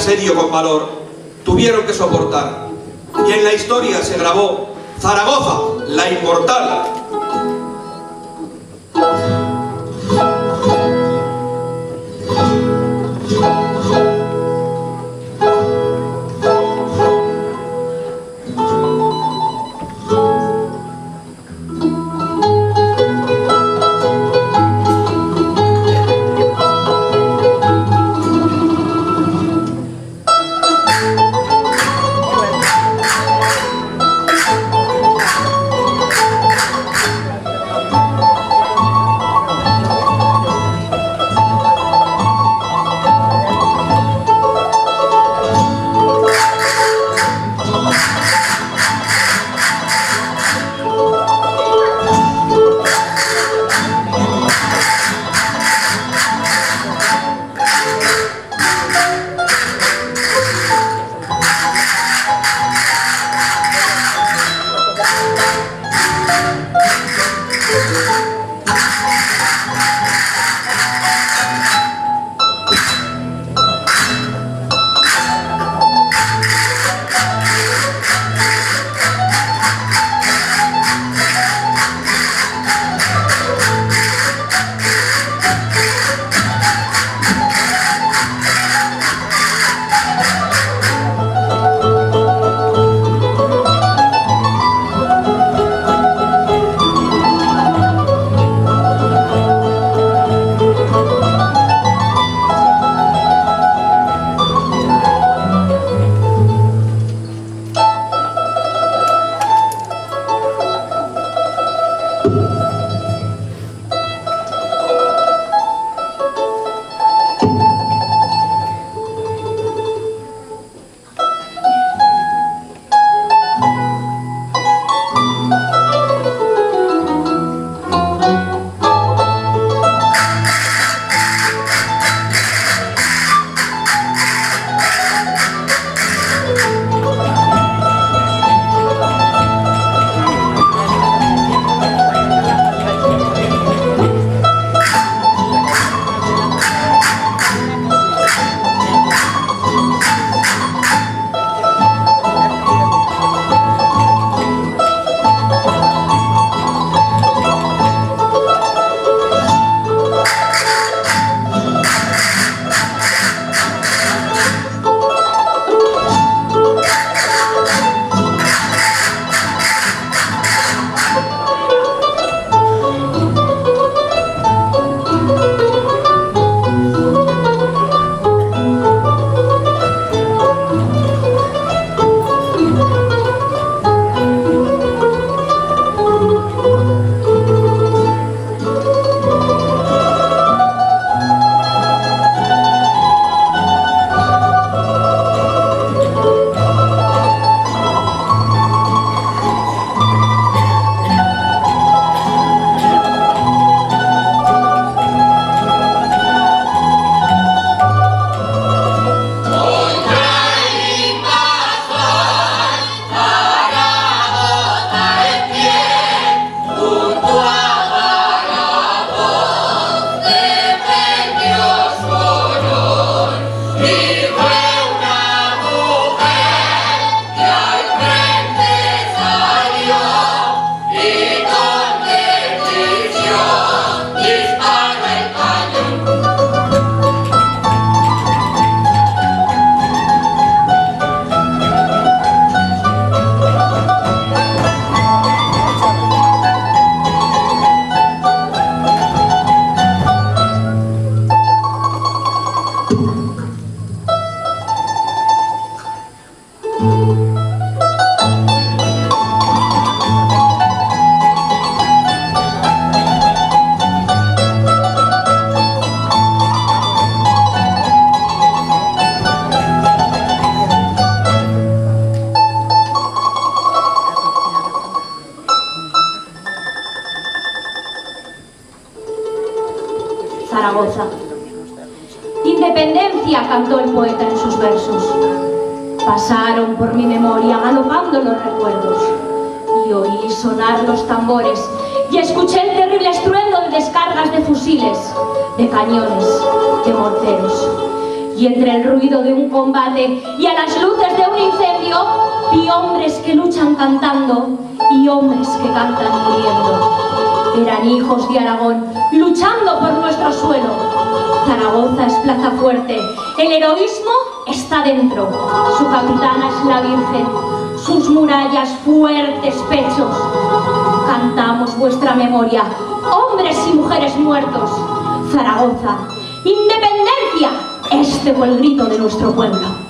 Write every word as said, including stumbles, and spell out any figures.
asedio con valor tuvieron que soportar. Y en la historia se grabó Zaragoza, la inmortal. Zaragoza. Independencia, cantó el poeta en sus versos. Pasaron por mi memoria galopando los recuerdos y oí sonar los tambores y escuché el terrible estruendo de descargas de fusiles, de cañones, de morteros. Y entre el ruido de un combate y a las luces de un incendio, vi hombres que luchan cantando y hombres que cantan muriendo. Eran hijos de Aragón, luchando por nuestro suelo. Zaragoza es plaza fuerte, el heroísmo está dentro. Su capitana es la Virgen, sus murallas fuertes pechos. Cantamos vuestra memoria, hombres y mujeres muertos. Zaragoza, independencia, este fue el grito de nuestro pueblo.